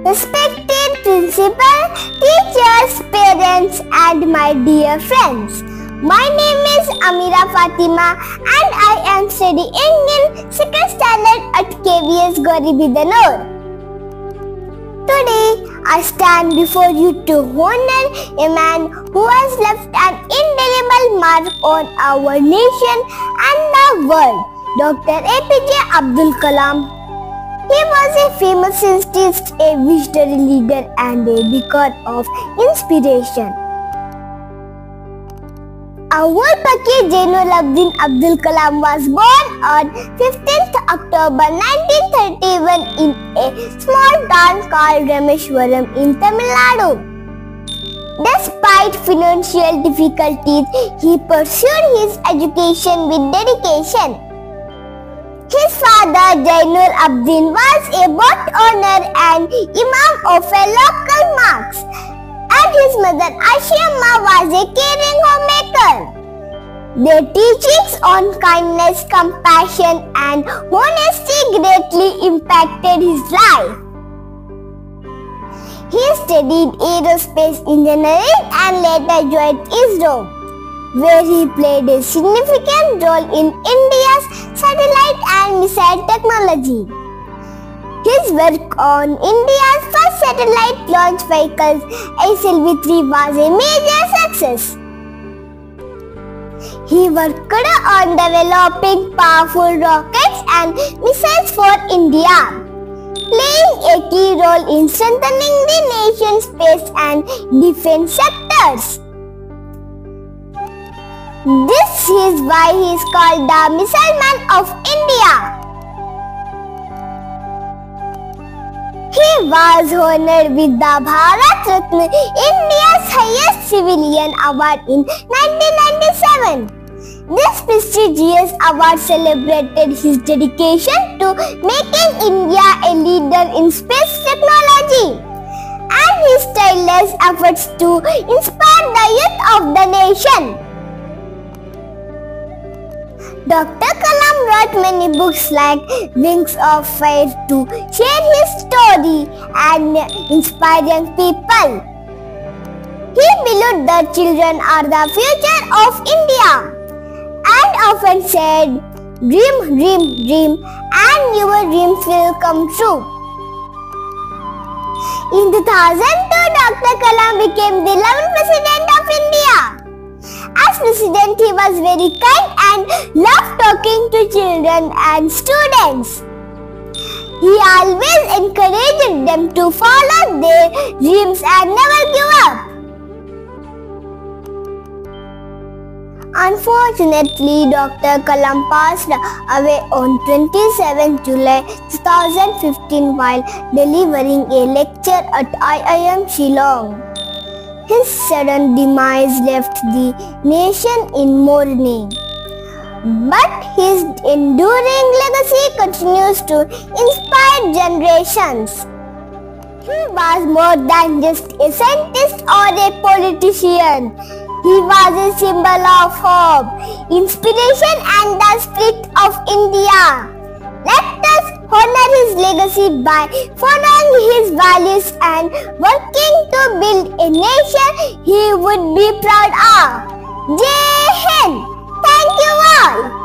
Respected principal, teachers, parents and my dear friends. My name is Amira Fatima and I am studying in 2nd standard at KVS Gauribidanur. Today I stand before you to honor a man who has left an indelible mark on our nation and the world, Dr. A.P.J. Abdul Kalam. He was a famous scientist, a visionary leader and a beacon of inspiration. Our Paki Abdul Kalam was born on 15th October 1931 in a small town called Rameshwaram in Tamil Nadu. Despite financial difficulties, he pursued his education with dedication. His father Jainul Abdin was a boat owner and imam of a local mosque, and his mother Ashiyamma was a caring homemaker. Their teachings on kindness, compassion and honesty greatly impacted his life. He studied aerospace engineering and later joined ISRO, where he played a significant role in India's satellite and missile technology. His work on India's first satellite launch vehicles, SLV-3, was a major success. He worked on developing powerful rockets and missiles for India, playing a key role in strengthening the nation's space and defense sectors. This is why he is called the Missile Man of India. He was honored with the Bharat, Ratna, India's highest civilian award in 1997. This prestigious award celebrated his dedication to making India a leader in space technology and his tireless efforts to inspire the youth of the nation. Dr. Kalam wrote many books like Wings of Fire to share his story and inspire young people. He believed that children are the future of India and often said, "Dream, dream, dream, and your dreams will come true." In 2002, Dr. Kalam became the 11th President of India. As President, he was very kind and loved talking to children and students. He always encouraged them to follow their dreams and never give up. Unfortunately, Dr. Kalam passed away on 27 July 2015 while delivering a lecture at IIM Shillong. His sudden demise left the nation in mourning, but his enduring legacy continues to inspire generations. He was more than just a scientist or a politician. He was a symbol of hope, inspiration and the spirit of India. Let us honor his legacy by following his values and working to build a nation he would be proud of. Jai Hind! Thank you all!